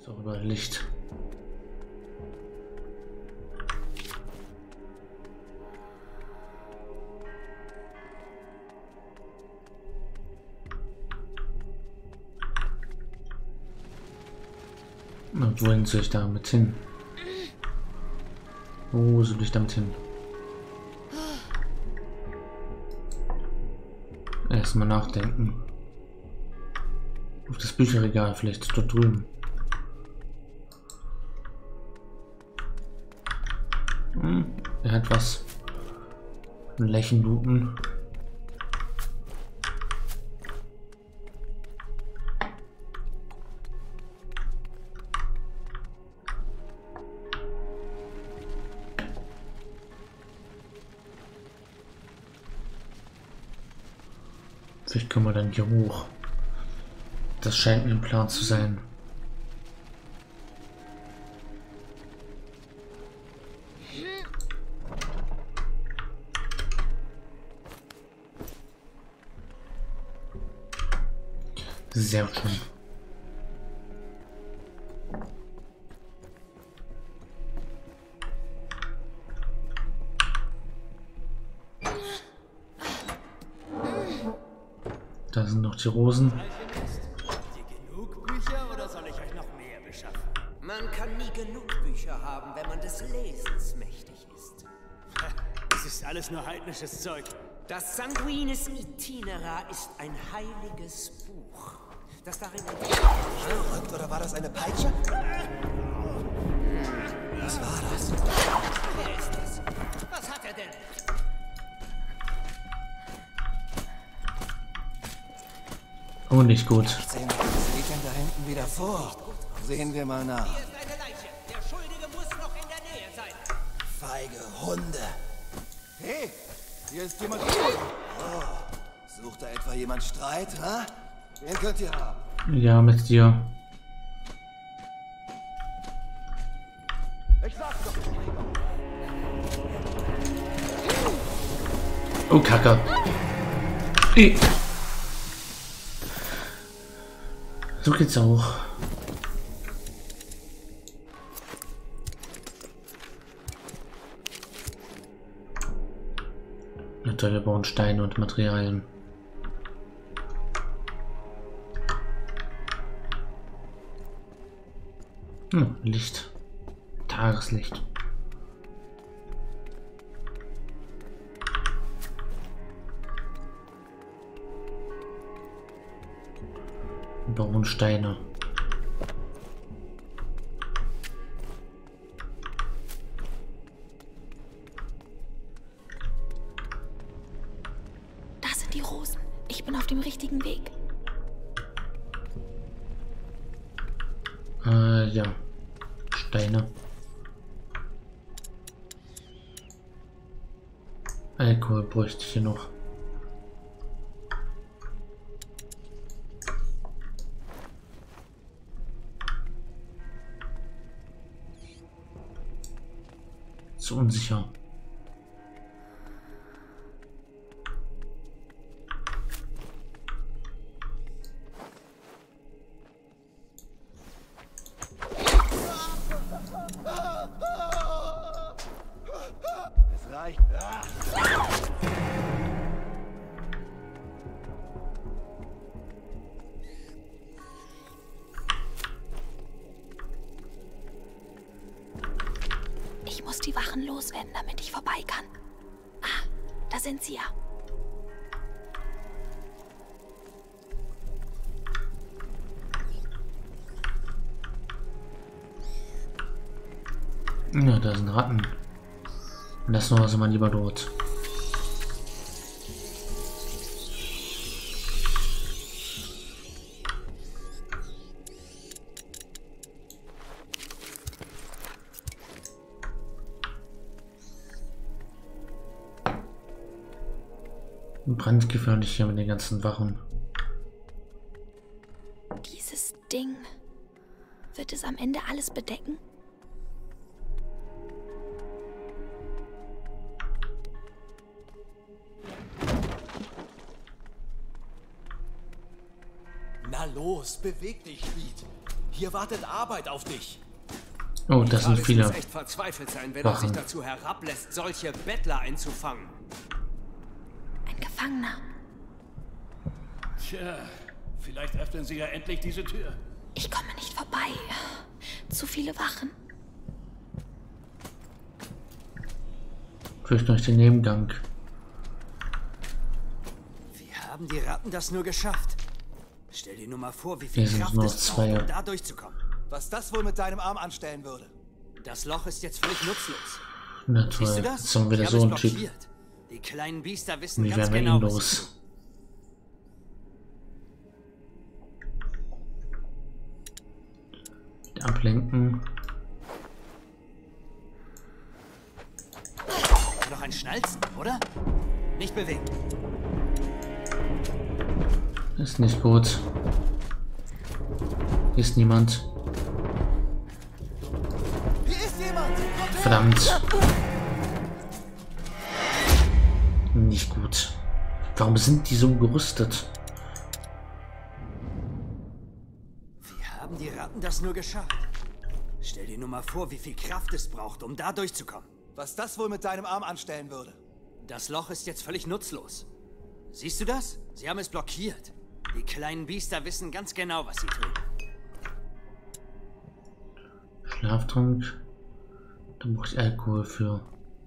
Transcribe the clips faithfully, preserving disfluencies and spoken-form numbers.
So, über Licht. Und wohin soll ich damit hin? Wo soll ich damit hin? Erstmal nachdenken. Auf das Bücherregal, vielleicht dort drüben. Hm, er hat was. Ein Lechenlupen. Vielleicht können wir dann hier hoch. Das scheint mir ein Plan zu sein. Sehr schön. Da sind noch die Rosen. Habt ihr genug Bücher oder soll ich euch noch mehr beschaffen? Man kann nie genug Bücher haben, wenn man des Lesens mächtig ist. Das ist alles nur heidnisches Zeug. Das Sanguinis Itinera ist ein heiliges Buch, das darin Verrückt, oder war das eine Peitsche? Was war das? Wer ist das? Was hat er denn? Oh, nicht gut. Ich sehe mir das geht denn da hinten wieder vor. Sehen wir mal nach. Hier ist eine Leiche. Der Schuldige muss noch in der Nähe sein. Feige Hunde. Hey, hier ist jemand. Oh, sucht da etwa jemand Streit, ha? Wen könnt ihr haben? Ja, mit dir. Ich sag's doch. Oh, Kacke. I. So geht's auch. Natürlich, wir brauchen Steine und Materialien. Hm, Licht. Tageslicht. Wir brauchen Steine. Das sind die Rosen. Ich bin auf dem richtigen Weg. Äh, ja. Steine. Alkohol bräuchte ich hier noch. Zu unsicher. Es reicht. Ich muss die Wachen loswerden, damit ich vorbei kann. Ah, da sind sie ja. Ja, da sind Ratten. Lassen wir also mal lieber dort. Brandgefährlich hier mit den ganzen Wachen. Dieses Ding. Wird es am Ende alles bedecken? Na los, beweg dich, Schmied. Hier wartet Arbeit auf dich. Oh, das sind Kalis viele. muss echt verzweifelt sein, wenn er sich Wachen. dazu herablässt, solche Bettler einzufangen. Ein Gefangener. Tja, vielleicht öffnen sie ja endlich diese Tür. Ich komme nicht vorbei. Zu viele Wachen. Vielleicht noch den Nebengang. Wie haben die Ratten das nur geschafft? Stell dir nur mal vor, wie viel Hier sind Kraft nur es braucht, zwei. um da durchzukommen. Was das wohl mit deinem Arm anstellen würde. Das Loch ist jetzt völlig nutzlos. Na Siehst toll, du das? jetzt haben wir wieder Ich so habe einen es Typ. blockiert. Die kleinen Biester wissen Wie ganz werden wir genau, ihn was sie los? Ablenken. tun. Noch ein Schnalzen, oder? Nicht bewegen. Ist nicht gut. Hier ist niemand. Hier ist jemand! Kommt her! Verdammt. Nicht gut. Warum sind die so gerüstet? Wie haben die Ratten das nur geschafft? Stell dir nur mal vor, wie viel Kraft es braucht, um da durchzukommen. Was das wohl mit deinem Arm anstellen würde. Das Loch ist jetzt völlig nutzlos. Siehst du das? Sie haben es blockiert. Die kleinen Biester wissen ganz genau, was sie tun. Schlaftrank. Da brauche ich Alkohol für.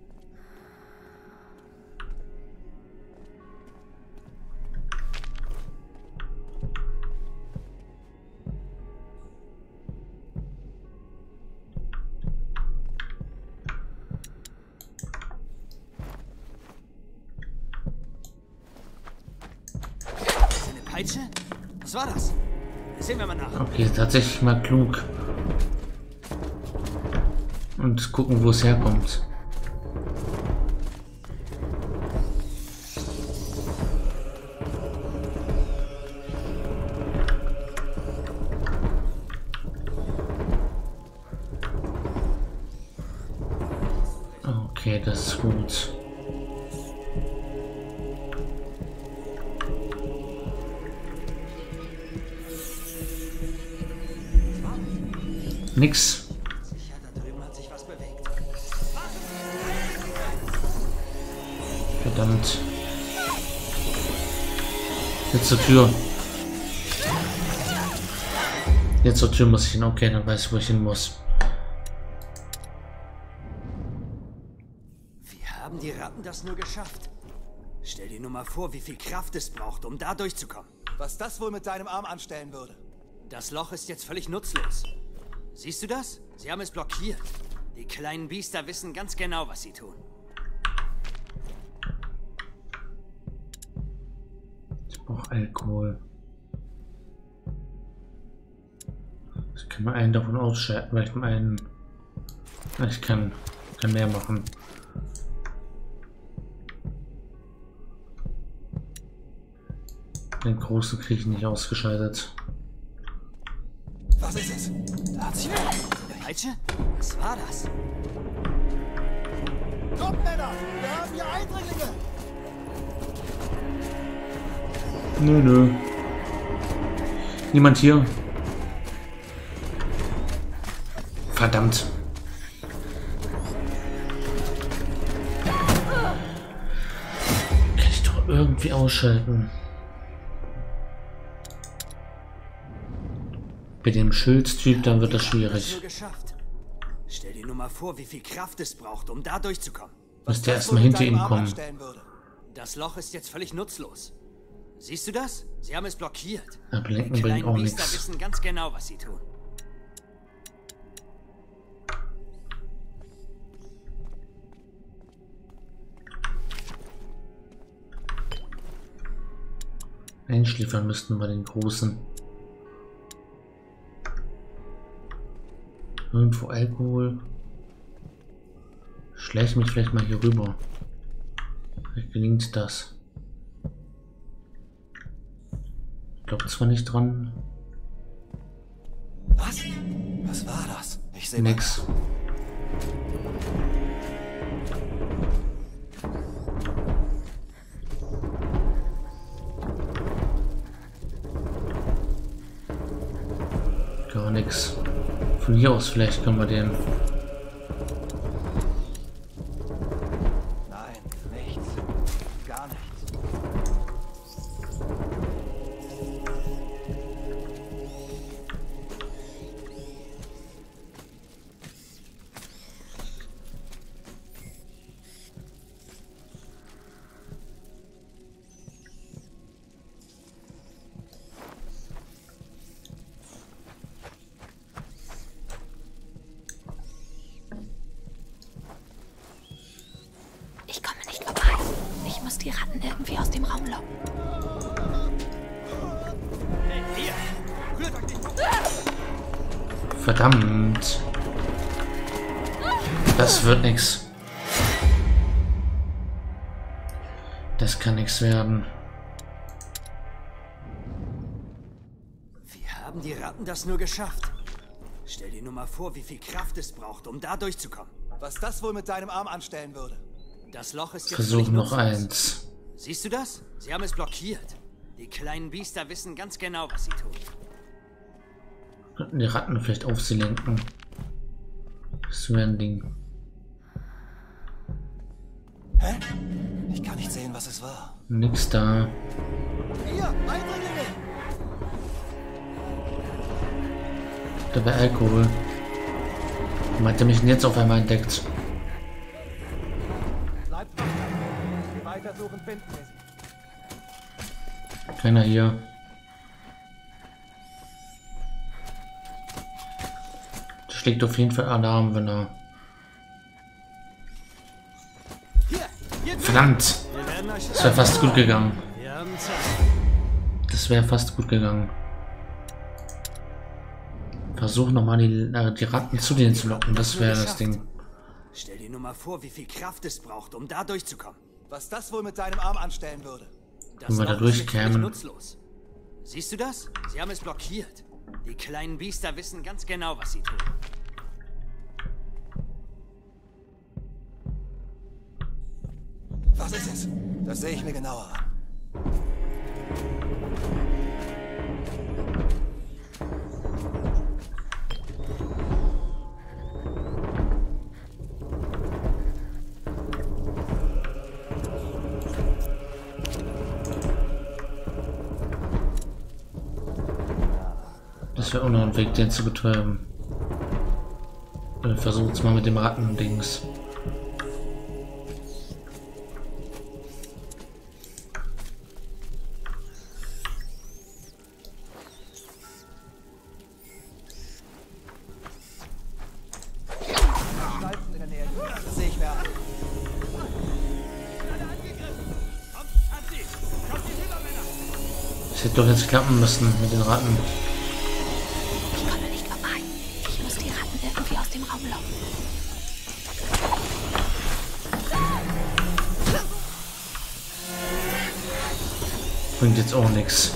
Ist eine Peitsche? Was war das? Sehen wir mal nach. Okay, tatsächlich mal klug. Und gucken, wo es herkommt. Okay, das ist gut. Nix. Sicher, da drüben hat sich was bewegt. Verdammt. Jetzt zur Tür. Jetzt zur Tür muss ich hin. Okay, dann weiß ich, wo ich hin muss. Wie haben die Ratten das nur geschafft? Stell dir nur mal vor, wie viel Kraft es braucht, um da durchzukommen. Was das wohl mit deinem Arm anstellen würde. Das Loch ist jetzt völlig nutzlos. Siehst du das? Sie haben es blockiert. Die kleinen Biester wissen ganz genau, was sie tun. Ich brauche Alkohol. Ich kann mal einen davon ausschalten, weil ich mal einen. Ich kann, kann mehr machen. Den großen kriege ich nicht ausgeschaltet. Was ist es? Da hat sich... Eine Peitsche? Was war das? Kommt, Männer! Wir haben hier Eindringlinge! Nö, nö. Niemand hier. Verdammt. Kann ich doch irgendwie ausschalten. Bei dem Schildstyp, dann wird das Das schwierig. nur geschafft. Stell dir nur mal vor, wie viel Kraft es braucht, um da durchzukommen. Müsst ihr das erstmal wohl mit hinter deinem ihm Arm kommen. anstellen würde. Das Loch ist jetzt völlig nutzlos. Siehst du das? Sie haben es blockiert. Ablenken Die bringt kleinen auch Biester nichts. wissen ganz genau, was sie tun. Einschläfern müssten wir den Großen. Irgendwo Alkohol. Schleich mich vielleicht mal hier rüber. Vielleicht gelingt das. Ich glaube zwar nicht dran. Was? Was war das? Ich sehe Nix. Gar nix. Von hier aus vielleicht können wir den. Nein, nichts. Gar nichts. Ich komme nicht vorbei. Ich muss die Ratten irgendwie aus dem Raum locken. Verdammt. Das wird nix. Das kann nix werden. Wie haben die Ratten das nur geschafft? Stell dir nur mal vor, wie viel Kraft es braucht, um da durchzukommen. Was das wohl mit deinem Arm anstellen würde? Das Loch ist jetzt Versuch völlig noch nutzlos. eins. Siehst du das? Sie haben es blockiert. Die kleinen Biester wissen ganz genau, was sie tun. Könnten die Ratten vielleicht auf sie lenken. Das wäre ein Ding. Hä? Ich kann nicht sehen, was es war. Nix da. Hier, Eindringlinge! Da wäre Alkohol. Warum hat er mich denn jetzt auf einmal entdeckt? Bleibt wach. Die weitersuchen finden wir sie. Keiner hier. Der schlägt auf jeden Fall Alarm, wenn er... Verdammt! Wir werden euch Das wäre fast gut gegangen. Wir haben Zeit. Das wäre fast gut gegangen. Versuch nochmal die, äh, die Ratten zu denen zu locken. Das wäre das Ding. Stell dir nur mal vor, wie viel Kraft es braucht, um da durchzukommen. Was das wohl mit deinem Arm anstellen würde? Das Wenn wir da Loch ist jetzt durchkämen. völlig nutzlos. Siehst du das? Sie haben es blockiert. Die kleinen Biester wissen ganz genau, was sie tun. Was ist es? Das sehe ich mir genauer an. Das wäre auch noch ein Weg, den zu betäuben. Versucht's mal mit dem Ratten-Dings. Schleifen in der Nähe. Das sehe ich mir an. Das hätte doch jetzt klappen müssen mit den Ratten. Ich komme nicht vorbei. Ich muss die Ratten irgendwie aus dem Raum locken. Bringt jetzt auch nichts.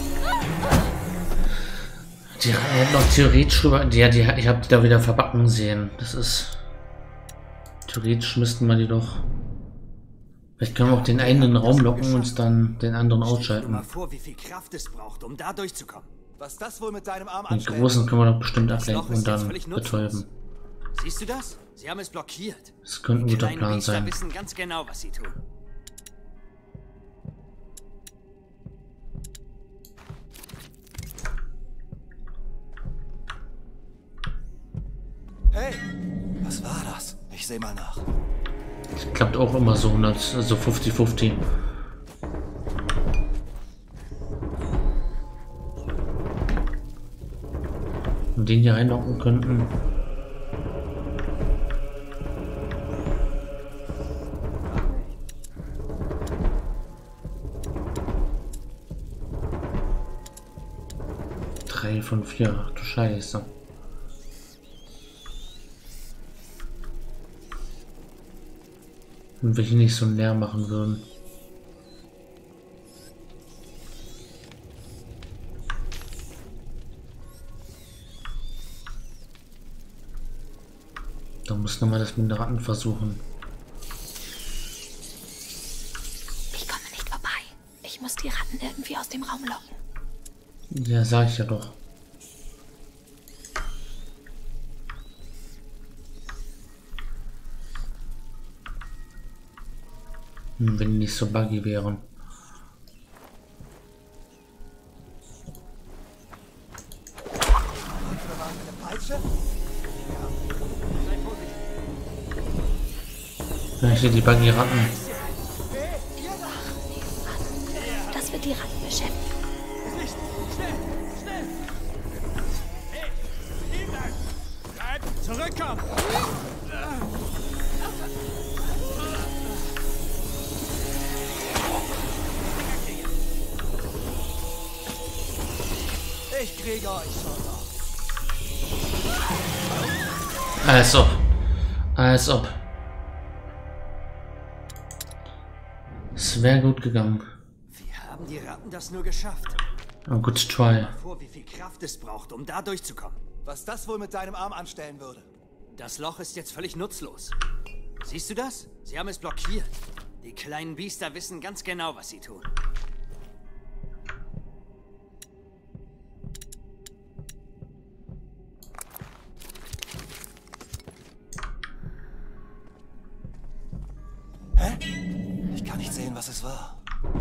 Die Ratten hätten noch theoretisch rüber. Ja, die, ich habe die da wieder verbacken sehen. Das ist. Theoretisch müssten wir die doch. Vielleicht können wir auch den einen in den Raum locken und dann den anderen Stell dir ausschalten. mal vor, wie viel Kraft es braucht, um da durchzukommen. Was das wohl mit deinem Arm Den anstellen großen können wir doch bestimmt Das Loch ablenken ist und jetzt dann völlig nutzlos. betäuben. Siehst du das? Sie haben es blockiert. Das könnte ein Die guter kleinen Plan Biester sein. wissen ganz genau, was sie tun. Hey, was war das? Ich sehe mal nach. Das klappt auch immer so hundert, so fünfzig fünfzig. Wenn wir den hier reinlocken könnten. Drei von vier, ach du Scheiße. Wenn wir hier nicht so leer machen würden. Da muss nochmal das mit den Ratten versuchen. Ich komme nicht vorbei. Ich muss die Ratten irgendwie aus dem Raum locken. Ja, sag ich ja doch. Hm, wenn die nicht so buggy wären. Ja, hier die buggy Ratten. Das wird die Ratten beschäftigen. Zurückkommen! Ich kriege euch schon noch. Als ob. Als ob. Es wäre gut gegangen. Wie haben die Ratten das nur geschafft? Oh, good try. Vor, wie viel Kraft es braucht, um da durchzukommen. Was das wohl mit deinem Arm anstellen würde? Das Loch ist jetzt völlig nutzlos. Siehst du das? Sie haben es blockiert. Die kleinen Biester wissen ganz genau, was sie tun. Hä? Ich kann nicht sehen, was es war.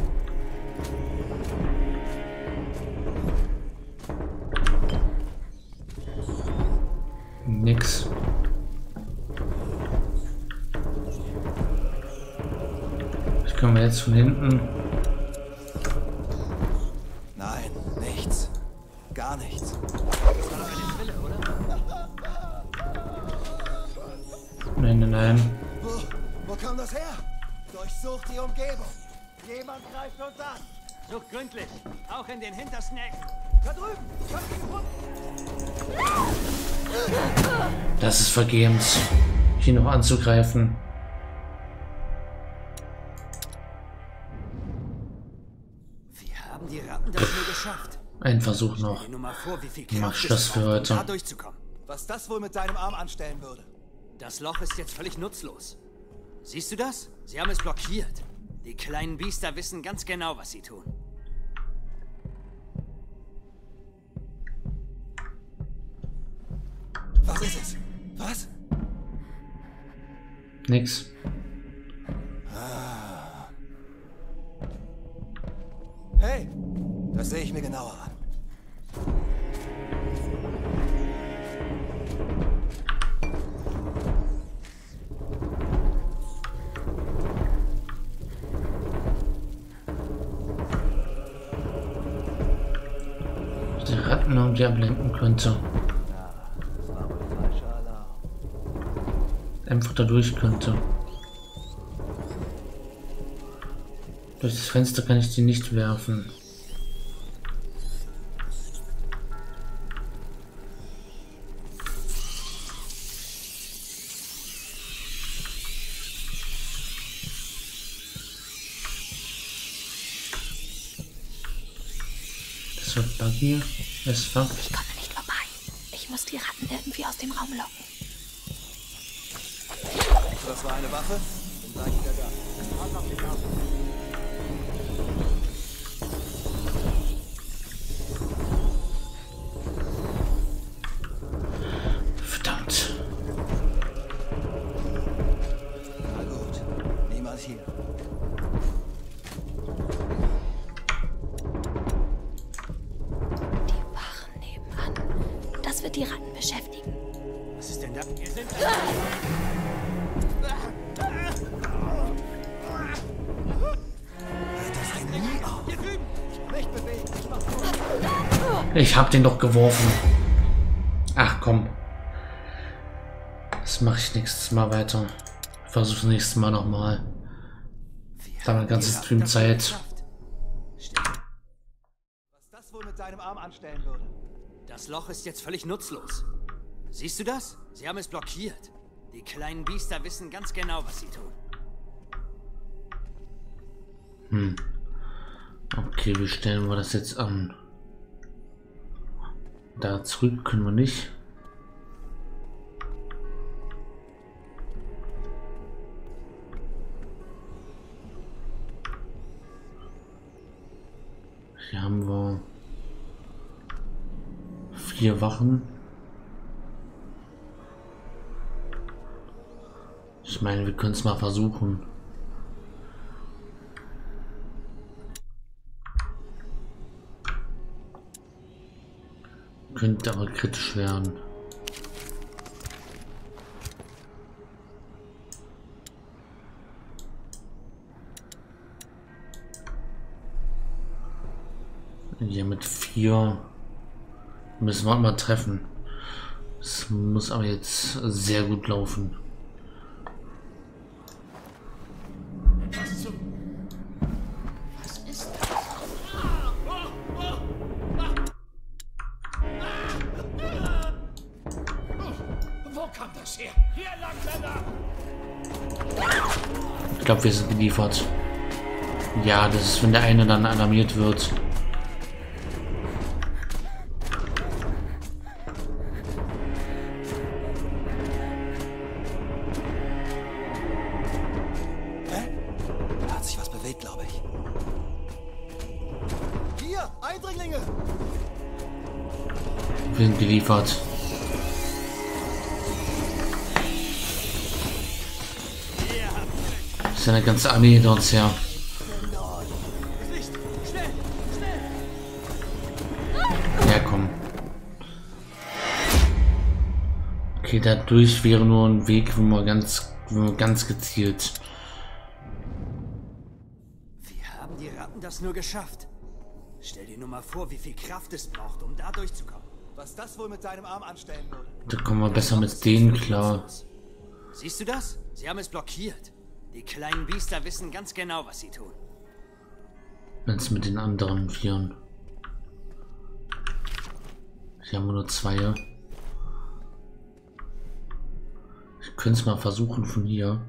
Nix. Ich komme jetzt von hinten. Nein, nichts. Gar nichts. Nein, nein, nein. Wo, wo kam das her? Durchsucht die Umgebung. Jemand greift uns an. Sucht gründlich. Auch in den hintersten Ecken. Da drüben. Ich hab ihn gefunden. Das ist vergebens, hier noch anzugreifen. Wie haben die Ratten das nur geschafft? Ein Versuch noch. Stell dir nur mal vor, wie viel Mach Kraft Schluss es für braucht, um heute. da durchzukommen. Was das wohl mit deinem Arm anstellen würde? Das Loch ist jetzt völlig nutzlos. Siehst du das? Sie haben es blockiert. Die kleinen Biester wissen ganz genau, was sie tun. Was ist es? Was? Nix. Hey, das sehe ich mir genauer an. Die Ratten und die ablenken könnte. Das war wohl falscher Alarm. Einfach da durch könnte. Durch das Fenster kann ich die nicht werfen. Das wird buggy. Es fuck. Ich komme nicht vorbei. Ich muss die Ratten irgendwie aus dem Raum locken. Das war eine Waffe? Bin gleich wieder da. Hand auf die Karte. Verdammt. Na gut, niemand hier. Die Wachen nebenan. Das wird die Ratten beschäftigen. Was ist denn da? Wir sind Hört das denn nie auf? hier drüben. Nicht bewegen, ich mach vor. Ich hab den doch geworfen. Ach komm. Das mache ich nächstes Mal weiter. Ich versuche nächstes Mal nochmal. Da eine ganze Streamzeit. Was das wohl mit deinem Arm anstellen würde? Das Loch ist jetzt völlig nutzlos. Siehst du das? Sie haben es blockiert. Die kleinen Biester wissen ganz genau, was sie tun. Hm. Okay, wie stellen wir das jetzt an? Da zurück können wir nicht. Hier haben wir vier Wachen. Ich meine, wir können es mal versuchen. könnte aber kritisch werden. Hier mit vier müssen wir mal treffen. Es muss aber jetzt sehr gut laufen. Was zum... Was ist das? Wo kam das her? Hier lang, Männer! Ich glaube, wir sind geliefert. Ja, das ist, wenn der eine dann alarmiert wird. Wir sind geliefert. Das ist eine ganze Armee hinter uns her. Ja, komm. Okay, dadurch wäre nur ein Weg, wo man ganz, wo man ganz gezielt. Wie haben die Ratten das nur geschafft? Stell dir nur mal vor, wie viel Kraft es braucht, um da durchzukommen. Was das wohl mit deinem Arm anstellen würde? Da kommen wir besser mit denen klar. Siehst du das? Sie haben es blockiert. Die kleinen Biester wissen ganz genau, was sie tun. Wenn es mit den anderen Vieren. Hier haben wir nur zwei. Ich könnte es mal versuchen von hier.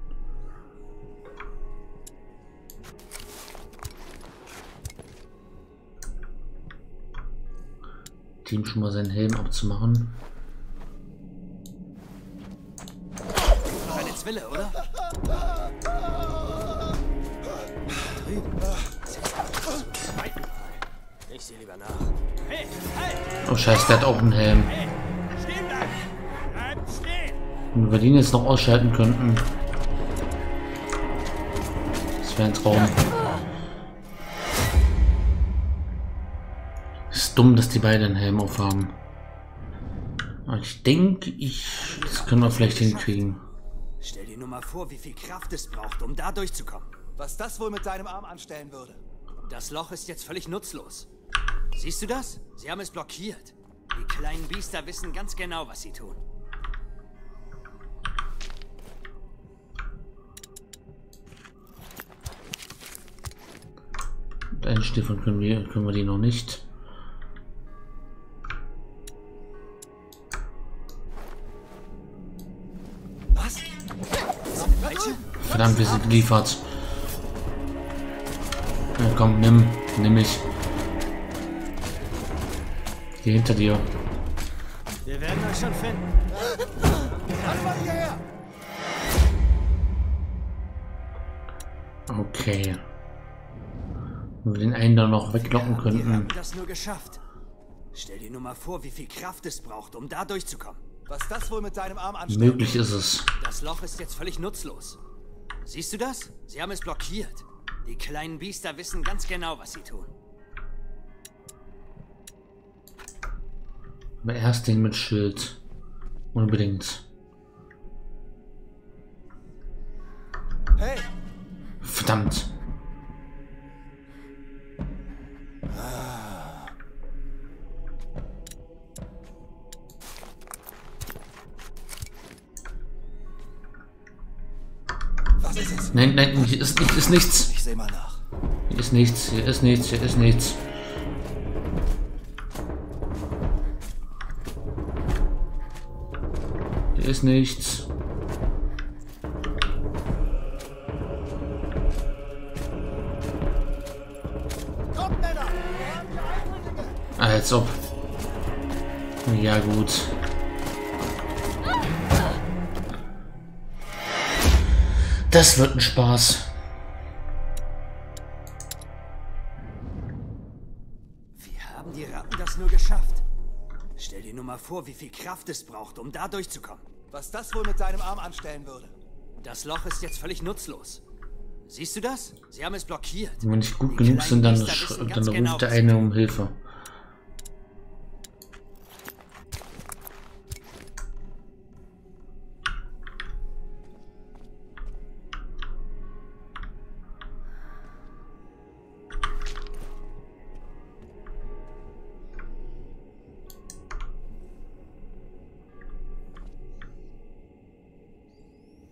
Team schon mal seinen Helm abzumachen. Keine Zwille, oder? Ich sehe lieber nach. Hey, halt! Oh Scheiße, der hat auch einen Helm. Hey, stehen bleiben! Bleiben stehen! Wenn wir den jetzt noch ausschalten könnten. Das wäre ein Traum. Ist dumm, dass die beiden einen Helm aufhaben. Aber ich denke, ich. Das können wir vielleicht hinkriegen. Stell dir nur mal vor, wie viel Kraft es braucht, um da durchzukommen. Was das wohl mit deinem Arm anstellen würde? Das Loch ist jetzt völlig nutzlos. Siehst du das? Sie haben es blockiert. Die kleinen Biester wissen ganz genau, was sie tun. Einen Stiefel können wir, können wir die noch nicht. Was? Verdammt, wir sind geliefert. Ja, komm, nimm, nimm mich. Hier hinter dir. Wir werden euch schon finden. Alle mal hierher! Okay. Wenn wir den einen dann noch weglocken Die könnten. haben das nur geschafft. Stell dir nur mal vor, wie viel Kraft es braucht, um da durchzukommen. Was das wohl mit deinem Arm anstellen Möglich ist es. Das Loch ist jetzt völlig nutzlos. Siehst du das? Sie haben es blockiert. Die kleinen Biester wissen ganz genau, was sie tun. Aber erst den mit Schild. Unbedingt. Hey! Verdammt. Was ist es? Nein, nein, hier ist, hier ist nichts. Ich seh mal nach. Hier ist nichts, hier ist nichts, hier ist nichts. Hier ist nichts. Kommt, Männer! Als ob. Ja, gut. Das wird ein Spaß. Wie haben die Ratten das nur geschafft? Stell dir nur mal vor, wie viel Kraft es braucht, um da durchzukommen. Was das wohl mit deinem Arm anstellen würde? Das Loch ist jetzt völlig nutzlos. Siehst du das? Sie haben es blockiert. Wenn wir nicht gut Die genug sind, dann, kleinen Biester wissen dann ganz ruft genau, der was sie eine tun. um Hilfe.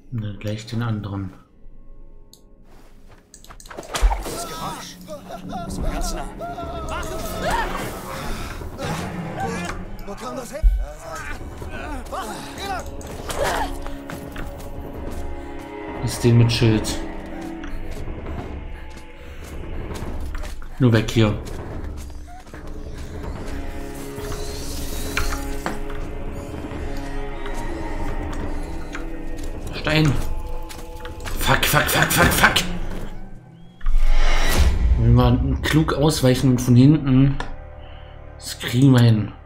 Ne, gleich den anderen. Das Geräusch. Das war ganz nah. Wo kam das her? Ist den mit Schild. Nur weg hier. Stein. Fuck, fuck, fuck, fuck, fuck. Wenn wir klug ausweichen und von hinten, das kriegen wir hin.